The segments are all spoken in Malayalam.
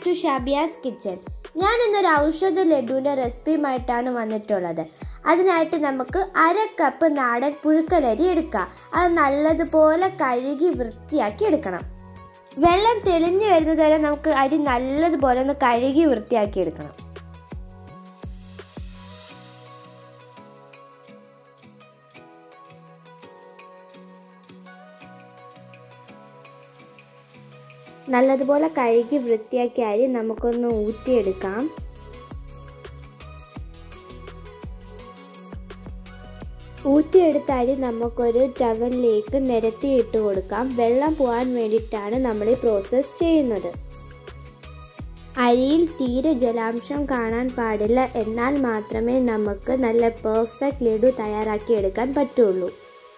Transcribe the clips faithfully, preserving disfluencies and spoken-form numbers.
To Shabiya's kitchen. ഞാൻ ഇന്നൊരു ഔഷധ ലഡുവിൻ്റെ റെസിപ്പിയുമായിട്ടാണ് വന്നിട്ടുള്ളത്. അതിനായിട്ട് നമുക്ക് അര കപ്പ് നാടൻ പുഴുക്കലരി എടുക്കാം. അത് നല്ലതുപോലെ കഴുകി വൃത്തിയാക്കി എടുക്കണം. വെള്ളം തെളിഞ്ഞു വരുന്നത് വരെ നമുക്ക് അരി നല്ലതുപോലെ ഒന്ന് കഴുകി വൃത്തിയാക്കി എടുക്കണം. നല്ലതുപോലെ കഴുകി വൃത്തിയാക്കിയ അരി നമുക്കൊന്ന് ഊറ്റിയെടുക്കാം. ഊറ്റിയെടുത്ത അരി നമുക്കൊരു ടവലിലേക്ക് നിരത്തി ഇട്ട് കൊടുക്കാം. വെള്ളം പോകാൻ വേണ്ടിയിട്ടാണ് നമ്മൾ ഈ പ്രോസസ്സ് ചെയ്യുന്നത്. അരിയിൽ തീരെ ജലാംശം കാണാൻ പാടില്ല. എന്നാൽ മാത്രമേ നമുക്ക് നല്ല പെർഫെക്റ്റ് ലഡു തയ്യാറാക്കി എടുക്കാൻ പറ്റുള്ളൂ.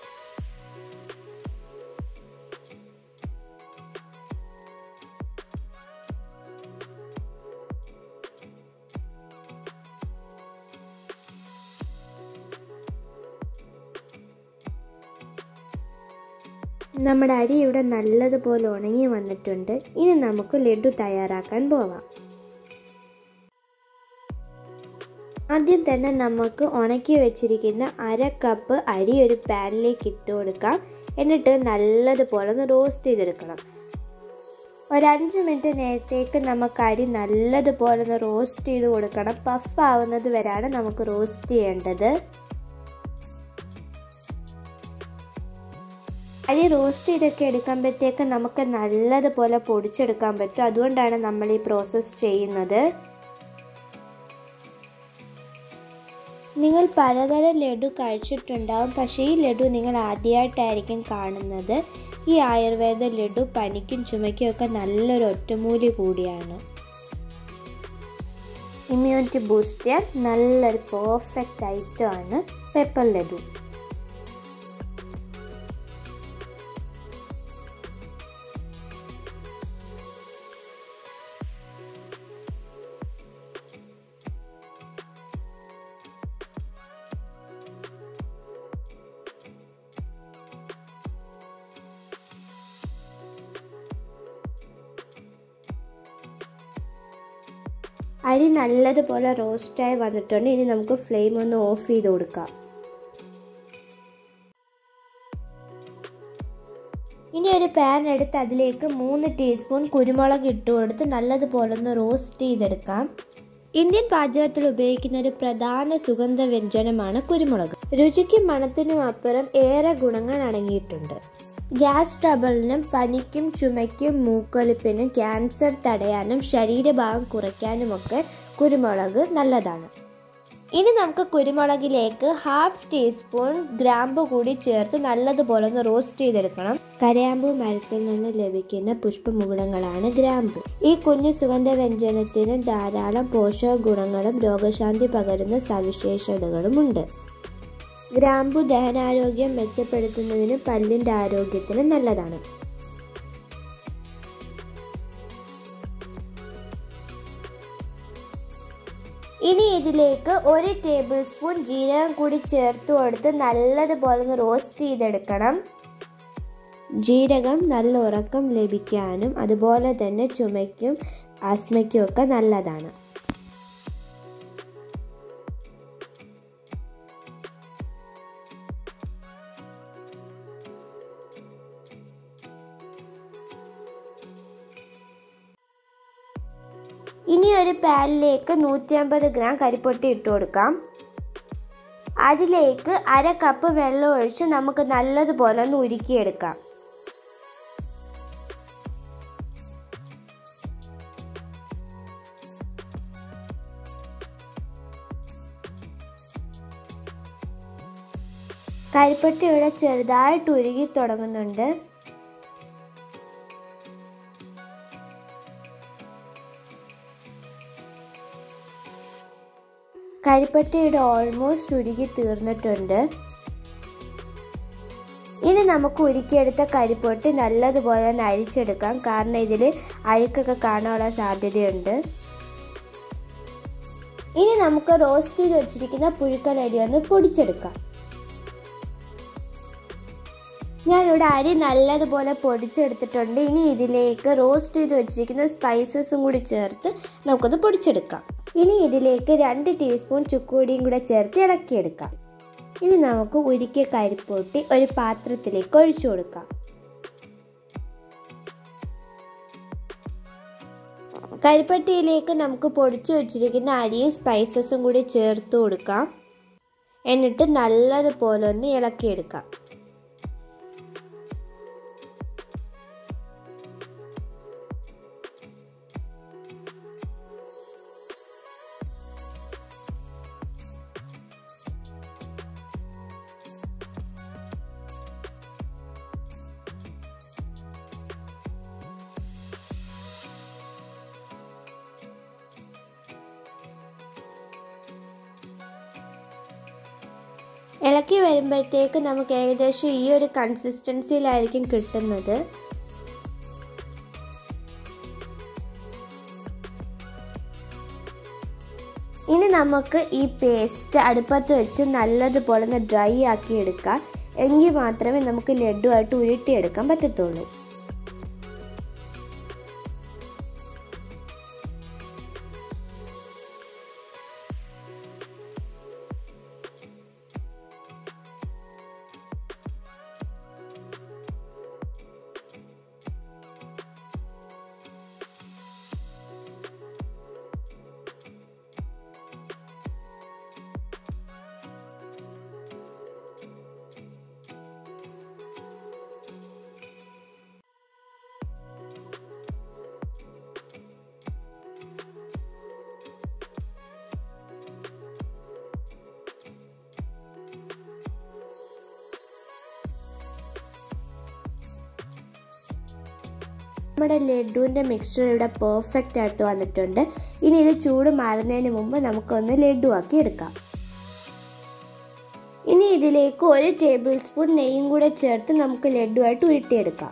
നമ്മുടെ അരി ഇവിടെ നല്ലതുപോലെ ഉണങ്ങി വന്നിട്ടുണ്ട്. ഇനി നമുക്ക് ലഡു തയ്യാറാക്കാൻ പോവാം. ആദ്യം തന്നെ നമുക്ക് ഉണക്കി വെച്ചിരിക്കുന്ന അര കപ്പ് അരി ഒരു പാനിലേക്ക് ഇട്ട് കൊടുക്കാം. എന്നിട്ട് നല്ലതുപോലെ ഒന്ന് റോസ്റ്റ് ചെയ്തെടുക്കണം. ഒരഞ്ച് മിനിറ്റ് നേരത്തേക്ക് നമുക്ക് അരി നല്ലതുപോലെ ഒന്ന് റോസ്റ്റ് ചെയ്ത് കൊടുക്കണം. പഫ് ആവുന്നത് വരെയാണ് നമുക്ക് റോസ്റ്റ് ചെയ്യേണ്ടത്. അരി റോസ്റ്റ് ചെയ്തൊക്കെ എടുക്കുമ്പോഴത്തേക്ക് നമുക്ക് നല്ലതുപോലെ പൊടിച്ചെടുക്കാൻ പറ്റും. അതുകൊണ്ടാണ് നമ്മൾ ഈ പ്രോസസ്സ് ചെയ്യുന്നത്. നിങ്ങൾ പലതരം ലഡു കഴിച്ചിട്ടുണ്ടാവും. പക്ഷേ ഈ ലഡു നിങ്ങൾ ആദ്യമായിട്ടായിരിക്കും കാണുന്നത്. ഈ ആയുർവേദ ലഡു പനിക്കും ചുമയ്ക്കും ഒക്കെ നല്ലൊരു ഒറ്റമൂലി കൂടിയാണ്. ഇമ്മ്യൂണിറ്റി ബൂസ്റ്റ് ചെയ്യാൻ നല്ലൊരു പെർഫെക്റ്റ് ഐറ്റമാണ് പെപ്പർ ലഡു. അരി നല്ലതുപോലെ റോസ്റ്റായി വന്നിട്ടുണ്ട്. ഇനി നമുക്ക് ഫ്ലെയിം ഒന്ന് ഓഫ് ചെയ്ത് കൊടുക്കാം. ഇനി ഒരു പാൻ എടുത്ത് അതിലേക്ക് മൂന്ന് ടീസ്പൂൺ കുരുമുളക് ഇട്ട് കൊടുത്ത് നല്ലതുപോലെ ഒന്ന് റോസ്റ്റ് ചെയ്തെടുക്കാം. ഇന്ത്യൻ പാചകത്തിൽ ഉപയോഗിക്കുന്ന ഒരു പ്രധാന സുഗന്ധ വ്യഞ്ജനമാണ് കുരുമുളക്. രുചിക്കും മണത്തിനും അപ്പുറം ഏറെ ഗുണങ്ങൾ അടങ്ങിയിട്ടുണ്ട്. ഗ്യാസ് ട്രബിളിനും പനിക്കും ചുമയ്ക്കും മൂക്കൊലിപ്പിനും ക്യാൻസർ തടയാനും ശരീരഭാരം കുറയ്ക്കാനുമൊക്കെ കുരുമുളക് നല്ലതാണ്. ഇനി നമുക്ക് കുരുമുളകിലേക്ക് ഹാഫ് ടീസ്പൂൺ ഗ്രാമ്പു കൂടി ചേർത്ത് നല്ലതുപോലെ ഒന്ന് റോസ്റ്റ് ചെയ്തെടുക്കണം. കരയാമ്പൂ മരത്തിൽ നിന്ന് ലഭിക്കുന്ന പുഷ്പമുകുളങ്ങളാണ് ഗ്രാമ്പു. ഈ കുഞ്ഞു സുഗന്ധ വ്യഞ്ജനത്തിന് ധാരാളം പോഷക ഗുണങ്ങളും രോഗശാന്തി പകരുന്ന സവിശേഷതകളുമുണ്ട്. ഗ്രാമ്പു ദഹനാരോഗ്യം മെച്ചപ്പെടുത്തുന്നതിന് പല്ലിൻ്റെ ആരോഗ്യത്തിന് നല്ലതാണ്. ഇനി ഇതിലേക്ക് ഒരു ടേബിൾ സ്പൂൺ ജീരകം കൂടി ചേർത്ത് കൊടുത്ത് നല്ലതുപോലെ ഒന്ന് റോസ്റ്റ് ചെയ്തെടുക്കണം. ജീരകം നല്ല ഉറക്കം ലഭിക്കാനും അതുപോലെ തന്നെ ചുമയ്ക്കും ആസ്മയ്ക്കും ഒക്കെ നല്ലതാണ്. ഇനി ഒരു പാനിലേക്ക് നൂറ്റി അമ്പത് ഗ്രാം കരിപ്പൊട്ടി ഇട്ട് കൊടുക്കാം. അതിലേക്ക് അര കപ്പ് വെള്ളം ഒഴിച്ച് നമുക്ക് നല്ലതുപോലെ ഒന്ന് ഉരുക്കിയെടുക്കാം. കരിപ്പൊട്ടി ഇവിടെ ചെറുതായിട്ട് ഉരുകി തുടങ്ങുന്നുണ്ട്. കരിപ്പട്ടിയുടെ ഓൾമോസ്റ്റ് ഉരുകി തീർന്നിട്ടുണ്ട്. ഇനി നമുക്ക് ഉരുക്കിയെടുത്ത കരിപ്പൊട്ടി നല്ലതുപോലെ ഒന്ന് അരിച്ചെടുക്കാം. കാരണം ഇതിൽ അഴുക്കൊക്കെ കാണാനുള്ള സാധ്യതയുണ്ട്. ഇനി നമുക്ക് റോസ്റ്റ് ചെയ്ത് വെച്ചിരിക്കുന്ന പുഴുക്കലരി ഒന്ന് പൊടിച്ചെടുക്കാം. ഞാനിവിടെ അരി നല്ലതുപോലെ പൊടിച്ചെടുത്തിട്ടുണ്ട്. ഇനി ഇതിലേക്ക് റോസ്റ്റ് ചെയ്ത് വെച്ചിരിക്കുന്ന സ്പൈസസും കൂടി ചേർത്ത് നമുക്കത് പൊടിച്ചെടുക്കാം. ഇനി ഇതിലേക്ക് രണ്ട് ടീസ്പൂൺ ചുക്കുപൊടിയും കൂടെ ചേർത്ത് ഇളക്കിയെടുക്കാം. ഇനി നമുക്ക് ഉരുക്കിയ കരിപ്പൊട്ടി ഒരു പാത്രത്തിലേക്ക് ഒഴിച്ചു കൊടുക്കാം. കരിപ്പട്ടിയിലേക്ക് നമുക്ക് പൊടിച്ചു വെച്ചിരിക്കുന്ന അരിയും സ്പൈസസും കൂടി ചേർത്ത് കൊടുക്കാം. എന്നിട്ട് നല്ലതുപോലെ ഒന്ന് ഇളക്കിയെടുക്കാം. ഇളക്കി വരുമ്പോഴത്തേക്ക് നമുക്ക് ഏകദേശം ഈ ഒരു കൺസിസ്റ്റൻസിയിലായിരിക്കും കിട്ടുന്നത്. ഇനി നമുക്ക് ഈ പേസ്റ്റ് അടുപ്പത്ത് വെച്ച് നല്ലതുപോലെ ഒന്ന് ഡ്രൈ ആക്കി എടുക്കാം. എങ്കിൽ മാത്രമേ നമുക്ക് ലഡുവായിട്ട് ഉരുട്ടിയെടുക്കാൻ പറ്റത്തുള്ളൂ. നമ്മുടെ ലഡുവിൻ്റെ മിക്സ്ചർ ഇവിടെ പെർഫെക്റ്റ് ആയിട്ട് വന്നിട്ടുണ്ട്. ഇനി ഇത് ചൂട് മാറുന്നതിന് മുമ്പ് നമുക്കൊന്ന് ലഡു ആക്കി എടുക്കാം. ഇനി ഇതിലേക്ക് ഒരു ടേബിൾ സ്പൂൺ നെയ്യും കൂടെ ചേർത്ത് നമുക്ക് ലഡുവായിട്ട് ഉരുട്ടിയെടുക്കാം.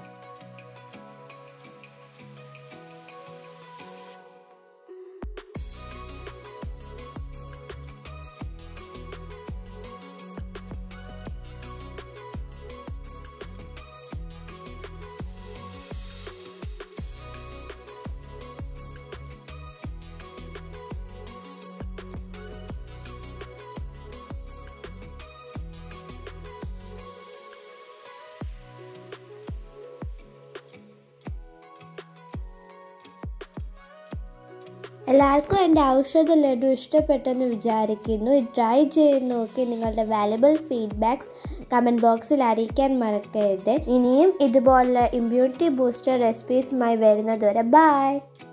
എല്ലാവർക്കും എൻ്റെ ഔഷധ ലഡു ഇഷ്ടപ്പെട്ടെന്ന് വിചാരിക്കുന്നു. ട്രൈ ചെയ്ത് നോക്കി നിങ്ങളുടെ വാല്യുബിൾ ഫീഡ്ബാക്ക്സ് കമൻറ്റ് ബോക്സിൽ അറിയിക്കാൻ മറക്കരുത്. ഇനിയും ഇതുപോലുള്ള ഇമ്മ്യൂണിറ്റി ബൂസ്റ്റർ റെസിപ്പീസുമായി വരുന്നതുവരെ ബൈ.